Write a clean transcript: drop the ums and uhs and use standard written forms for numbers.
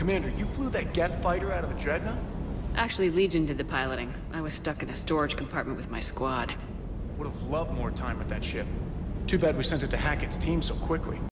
Commander, you flew that Geth fighter out of a dreadnought? Actually, Legion did the piloting. I was stuck in a storage compartment with my squad. Would have loved more time with that ship. Too bad we sent it to Hackett's team so quickly.